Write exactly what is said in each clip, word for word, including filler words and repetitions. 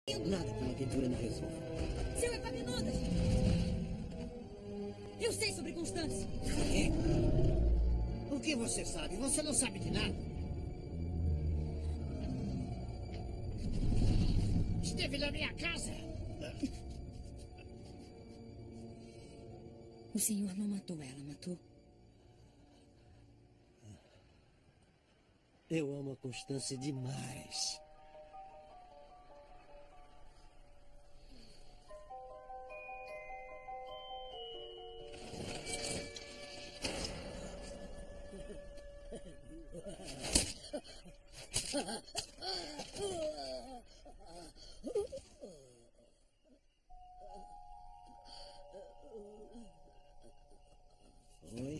Nada que uma pintura não resolva. Seu Epaminondas! Eu sei sobre Constância. O quê? O que você sabe? Você não sabe de nada. Esteve na minha casa. O senhor não matou ela, matou? Eu amo a Constância demais. Oi?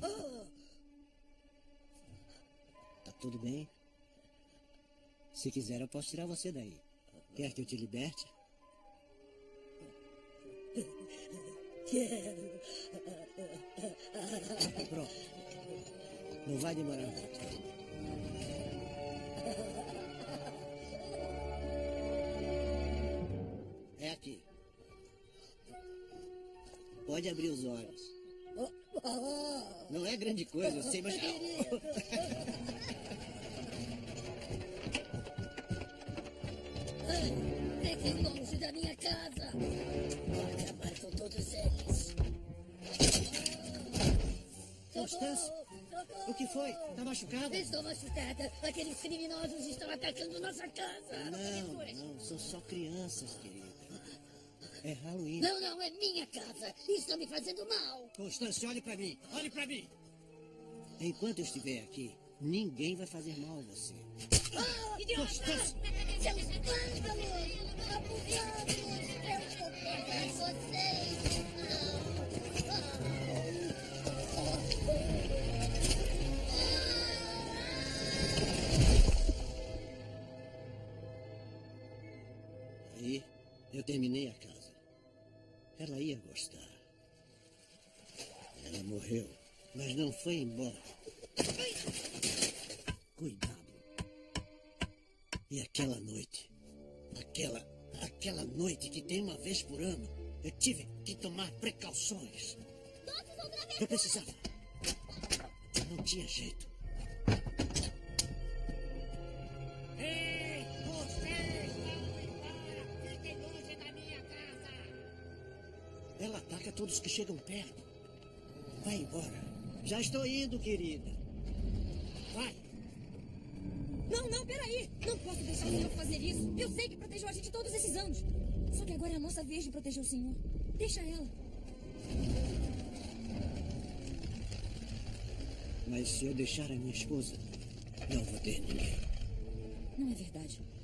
Tá tudo bem? Se quiser, eu posso tirar você daí. Quer que eu te liberte? Quero. Pronto. Não vai demorar muito. É aqui. Pode abrir os olhos. Não é grande coisa, eu sei, mas... Fiquem longe da minha casa. Vou acabar com todos eles. Constância, o que foi? Tá machucada? Estou machucada. Aqueles criminosos estão atacando nossa casa. Não, não, são só crianças, querida. É Halloween. Não, não, é minha casa. Estão me fazendo mal. Constância, olhe pra mim. Olhe pra mim. Enquanto eu estiver aqui, ninguém vai fazer mal a você. Ah, Constância! Seus vândalos! Abusados! Eu estou pegando vocês! Aí, eu terminei a casa. Ela ia gostar. Ela morreu, mas não foi embora. Cuidado. E aquela noite, aquela, aquela noite que tem uma vez por ano, eu tive que tomar precauções. Eu precisava. Não tinha jeito. Ei, vocês vão embora! Fiquem longe da minha casa! Ela ataca todos que chegam perto. Vai embora. Já estou indo, querida. Vai. Não, não, peraí. Não posso deixar o senhor fazer isso. Eu sei que protegeu a gente todos esses anos. Só que agora é a nossa vez de proteger o senhor. Deixa ela. Mas se eu deixar a minha esposa, não vou ter ninguém. Não é verdade.